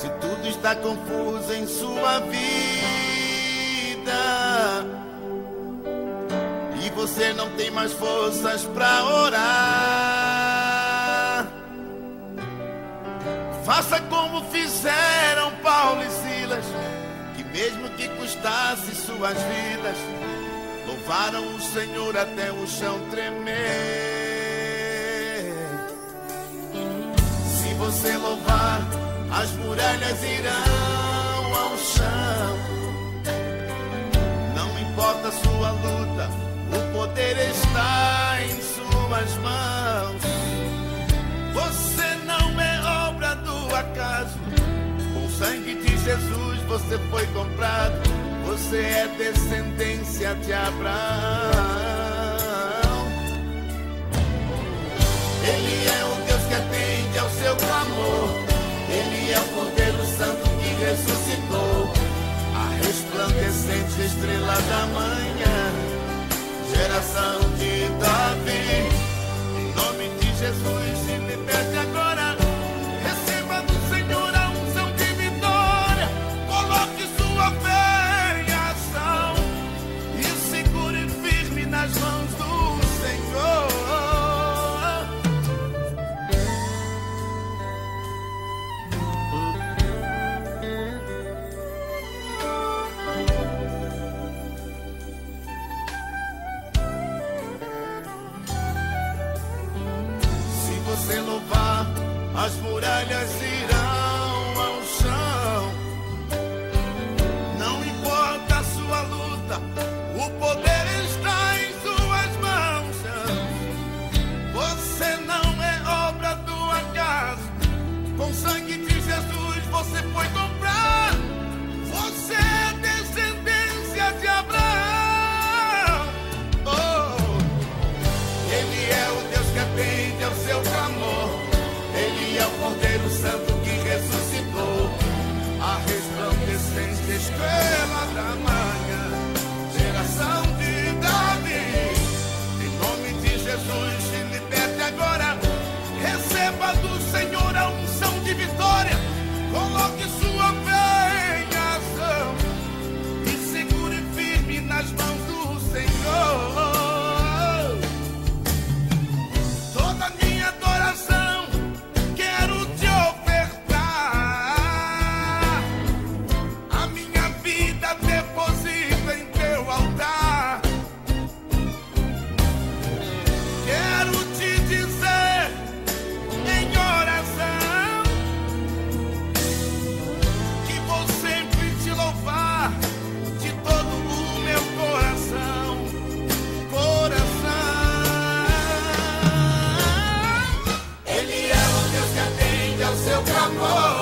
Se tudo está confuso em sua vida e você não tem mais forças para orar, faça como fizeram Paulo e Silas, que mesmo que custasse suas vidas, louvaram o Senhor até o chão tremer. Se você louvar, as muralhas irão ao chão. Não importa a sua luta, o poder está em suas mãos. Você não é obra do acaso, com o sangue de Jesus você foi comprado. Você é descendência de Abraão. Ele é o Deus que atende ao seu clamor. Ele é o Cordeiro Santo que ressuscitou, a resplandecente estrela da manhã, geração de Davi. Em nome de Jesus, se liberte agora. Receba do Senhor a unção de vitória. Coloque sua fé em ação e segure firme nas mãos do Senhor. Você louvar, as muralhas irão ao chão. Não importa a sua luta, o poder está em suas mãos. Você não é obra do acaso, com sangue de Jesus você foi comprado. Você é descendência de Abraão. Ele é o Deus que atende ao seu clamor. Ele é o Cordeiro Santo que ressuscitou, a resplandecente estrela da manhã, geração de Davi. Em nome de Jesus, se liberte agora. Receba do Senhor a unção de vitória. Coloque sua fé em ação e segure firme nas mãos do Senhor. Toda minha adoração quero te ofertar. A minha vida deposita em teu altar. Quero te dizer em oração que vou sempre te louvar de todo o meu coração. Ele é o Deus que atende ao seu clamor.